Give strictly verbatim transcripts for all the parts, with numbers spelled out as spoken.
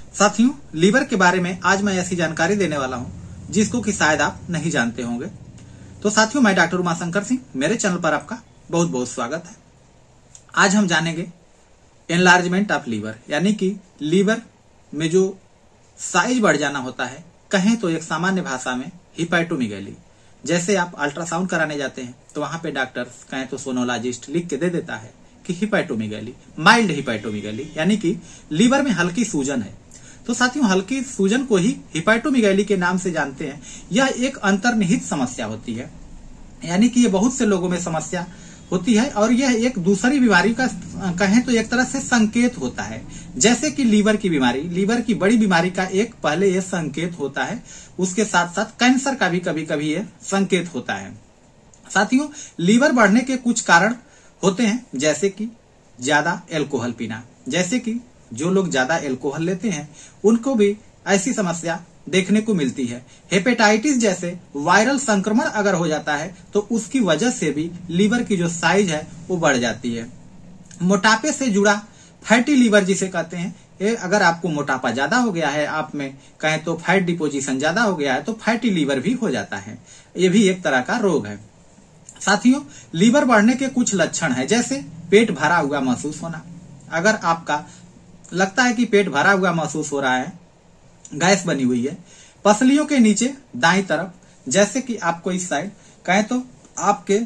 साथियों, लीवर के बारे में आज मैं ऐसी जानकारी देने वाला हूं जिसको कि शायद आप नहीं जानते होंगे। तो साथियों, मैं डॉक्टर उमाशंकर सिंह, मेरे चैनल पर आपका बहुत बहुत स्वागत है। आज हम जानेंगे एनलार्जमेंट ऑफ लीवर, यानी कि लीवर में जो साइज बढ़ जाना होता है, कहें तो एक सामान्य भाषा में हिपैटोमीगैली। जैसे आप अल्ट्रासाउंड कराने जाते हैं तो वहां पे डॉक्टर कहें तो सोनोलॉजिस्ट लिख के दे देता है कि हिपैटोमीगैली, माइल्ड हिपैटोमीगैली, यानी कि लीवर में हल्की सूजन है। तो साथियों, हल्की सूजन को ही हिपैटोमीगैली के नाम से जानते हैं। यह एक अंतर्निहित समस्या होती है, यानी कि ये बहुत से लोगों में समस्या होती है और यह एक दूसरी बीमारी का कहें तो एक तरह से संकेत होता है। जैसे कि लीवर की बीमारी, लीवर की बड़ी बीमारी का एक पहले यह संकेत होता है, उसके साथ साथ कैंसर का भी कभी कभी यह संकेत होता है। साथियों, लीवर बढ़ने के कुछ कारण होते हैं, जैसे कि ज्यादा एल्कोहल पीना। जैसे कि जो लोग ज्यादा एल्कोहल लेते हैं उनको भी ऐसी समस्या देखने को मिलती है। हेपेटाइटिस जैसे वायरल संक्रमण अगर हो जाता है तो उसकी वजह से भी लीवर की जो साइज है वो बढ़ जाती है। मोटापे से जुड़ा फैटी लीवर जिसे कहते हैं, ये अगर आपको मोटापा ज्यादा हो गया है, आप में कहें तो फैट डिपोजिशन ज्यादा हो गया है, तो फैटी लीवर भी हो जाता है। ये भी एक तरह का रोग है। साथियों, लीवर बढ़ने के कुछ लक्षण है, जैसे पेट भरा हुआ महसूस होना। अगर आपका लगता है कि पेट भरा हुआ महसूस हो रहा है, गैस बनी हुई है, पसलियों के नीचे दाईं तरफ, जैसे कि आपको इस साइड कहें तो आपके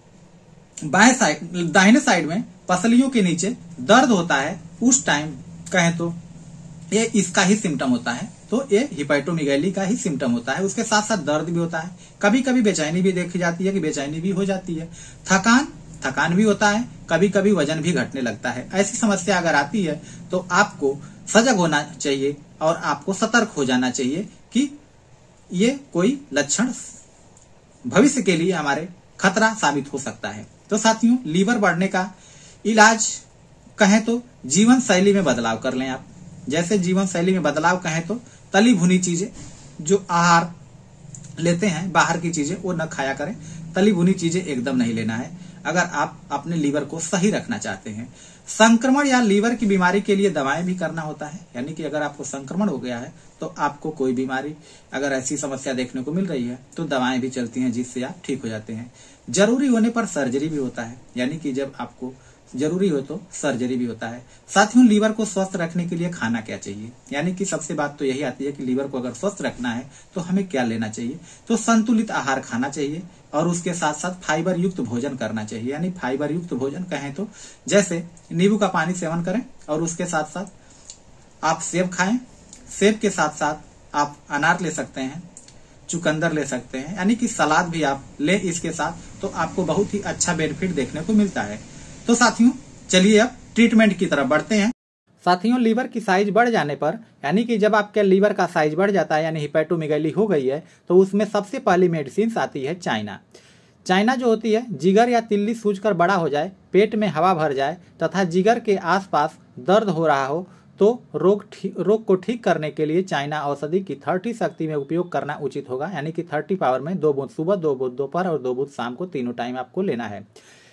बाएं साइड, दाहिने साइड में पसलियों के नीचे दर्द होता है, उस टाइम कहें तो ये इसका ही सिम्टम होता है। तो ये हिपैटोमीगैली का ही सिम्टम होता है। उसके साथ साथ दर्द भी होता है, कभी कभी बेचैनी भी देखी जाती है कि बेचैनी भी हो जाती है, थकान थकान भी होता है, कभी कभी वजन भी घटने लगता है। ऐसी समस्या अगर आती है तो आपको सजग होना चाहिए और आपको सतर्क हो जाना चाहिए कि ये कोई लक्षण भविष्य के लिए हमारे खतरा साबित हो सकता है। तो साथियों, लीवर बढ़ने का इलाज कहें तो जीवन शैली में बदलाव कर लें आप। जैसे जीवन शैली में बदलाव कहें तो तली भुनी चीजें, जो आहार लेते हैं बाहर की चीजें, वो न खाया करें। तली भुनी चीजें एकदम नहीं लेना है अगर आप अपने लीवर को सही रखना चाहते हैं। संक्रमण या लीवर की बीमारी के लिए दवाएं भी करना होता है, यानी कि अगर आपको संक्रमण हो गया है तो आपको कोई बीमारी अगर ऐसी समस्या देखने को मिल रही है तो दवाएं भी चलती हैं जिससे आप ठीक हो जाते हैं। जरूरी होने पर सर्जरी भी होता है, यानी कि जब आपको जरूरी हो तो सर्जरी भी होता है। साथियों, लीवर को स्वस्थ रखने के लिए खाना क्या चाहिए, यानी कि सबसे बात तो यही आती है कि लीवर को अगर स्वस्थ रखना है तो हमें क्या लेना चाहिए। तो संतुलित आहार खाना चाहिए और उसके साथ साथ फाइबर युक्त भोजन करना चाहिए। यानी फाइबर युक्त भोजन कहें तो जैसे नींबू का पानी सेवन करें और उसके साथ साथ आप सेब खाएं। सेब के साथ साथ आप अनार ले सकते हैं, चुकंदर ले सकते हैं, यानी कि सलाद भी आप ले इसके साथ, तो आपको बहुत ही अच्छा बेनिफिट देखने को मिलता है। तो साथियों, चलिए अब ट्रीटमेंट की तरफ बढ़ते हैं। साथियों, लीवर की साइज बढ़ जाने पर, यानी कि जब आपके लीवर का साइज बढ़ जाता है, यानी हिपैटोमीगैली हो गई है, तो उसमें सबसे पहली मेडिसिन आती है चाइना। चाइना जो होती है, जिगर या तिल्ली सूजकर बड़ा हो जाए, पेट में हवा भर जाए तथा जिगर के आसपास दर्द हो रहा हो तो रोग रोग को ठीक करने के लिए चाइना औषधि की थर्टी शक्ति में उपयोग करना उचित होगा। यानी कि थर्टी पावर में दो बूंद सुबह, दो बूंद दोपहर और दो बूंद शाम को, तीनों टाइम आपको लेना है।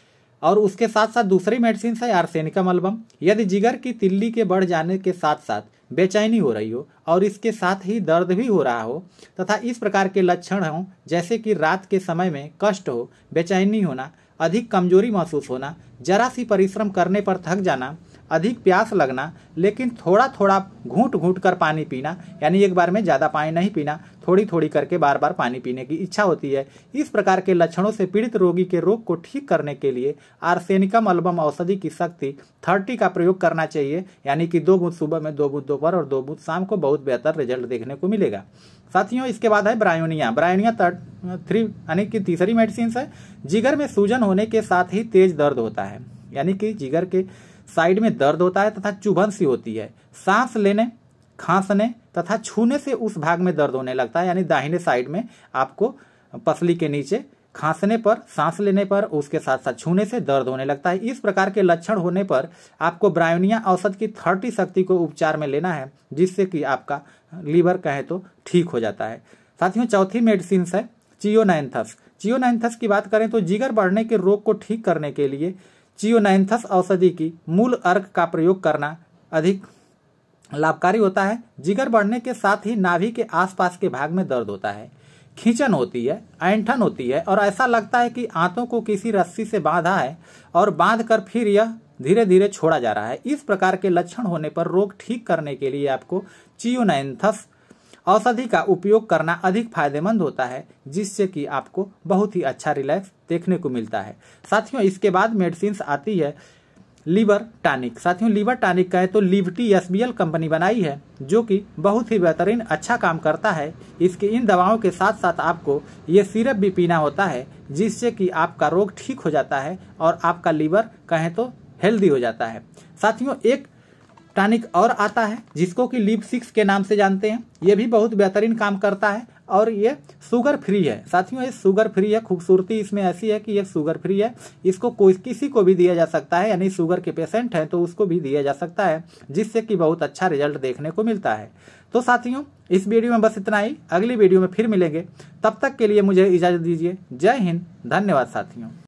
और उसके साथ साथ दूसरी मेडिसिन है आर्सेनिकम एल्बम। यदि जिगर की तिल्ली के बढ़ जाने के साथ साथ बेचैनी हो रही हो और इसके साथ ही दर्द भी हो रहा हो तथा इस प्रकार के लक्षण हों, जैसे कि रात के समय में कष्ट हो, बेचैनी होना, अधिक कमजोरी महसूस होना, जरा सी परिश्रम करने पर थक जाना, अधिक प्यास लगना, लेकिन थोड़ा थोड़ा घूंट घूंट कर पानी पीना, यानी एक बार में ज़्यादा पानी नहीं पीना, थोड़ी थोड़ी करके बार बार पानी पीने की इच्छा होती है। इस प्रकार के लक्षणों से पीड़ित रोगी के रोग को ठीक करने के लिए आर्सेनिकम एल्बम औषधि की शक्ति थर्टी का प्रयोग करना चाहिए। यानी कि दो बूंद सुबह में, दो बूंद दोपहर और दो बूंद शाम को बहुत बेहतर रिजल्ट देखने को मिलेगा। साथियों, इसके बाद है ब्रायोनिया। ब्रायोनिया थ्री यानी कि तीसरी मेडिसिन है। जिगर में सूजन होने के साथ ही तेज दर्द होता है, यानी कि जिगर के साइड में दर्द होता है तथा चुभन सी होती है। सांस लेने, खांसने तथा छूने से उस भाग में दर्द होने लगता है, यानी दाहिने साइड में आपको पसली के नीचे खांसने पर, सांस लेने पर, उसके साथ साथ छूने से दर्द होने लगता है। इस प्रकार के लक्षण होने पर आपको ब्रायोनिया औषध की थर्टी शक्ति को उपचार में लेना है, जिससे कि आपका लीवर कहे तो ठीक हो जाता है। साथियों, चौथी मेडिसिन है चियोनाइंथस। चियोनाइंथस की बात करें तो जिगर बढ़ने के रोग को ठीक करने के लिए चियोनाइंथस औषधि की मूल अर्क का प्रयोग करना अधिक लाभकारी होता है। जिगर बढ़ने के साथ ही नाभि के आसपास के भाग में दर्द होता है, खींचन होती है, ऐंठन होती है और ऐसा लगता है कि आंतों को किसी रस्सी से बांधा है और बांध कर फिर यह धीरे धीरे छोड़ा जा रहा है। इस प्रकार के लक्षण होने पर रोग ठीक करने के लिए आपको चियोनाइन्थस औषधि का उपयोग करना अधिक फायदेमंद होता है, जिससे कि आपको बहुत ही अच्छा रिलैक्स देखने को मिलता है। साथियों, इसके बाद मेडिसिन आती है लीवर टॉनिक। साथियों, लीवर टॉनिक कहे तो Liv T S B L company बनाई है, जो कि बहुत ही बेहतरीन अच्छा काम करता है। इसके इन दवाओं के साथ साथ आपको ये सिरप भी पीना होता है, जिससे कि आपका रोग ठीक हो जाता है और आपका लीवर कहें तो हेल्दी हो जाता है। साथियों, एक टॉनिक और आता है जिसको कि लिव सिक्स के नाम से जानते हैं। ये भी बहुत बेहतरीन काम करता है और ये शुगर फ्री है। साथियों, ये शुगर फ्री है। खूबसूरती इसमें ऐसी है कि ये शुगर फ्री है। इसको कोई किसी को भी दिया जा सकता है, यानी शुगर के पेशेंट हैं तो उसको भी दिया जा सकता है, जिससे कि बहुत अच्छा रिजल्ट देखने को मिलता है। तो साथियों, इस वीडियो में बस इतना ही। अगली वीडियो में फिर मिलेंगे, तब तक के लिए मुझे इजाजत दीजिए। जय हिंद, धन्यवाद साथियों।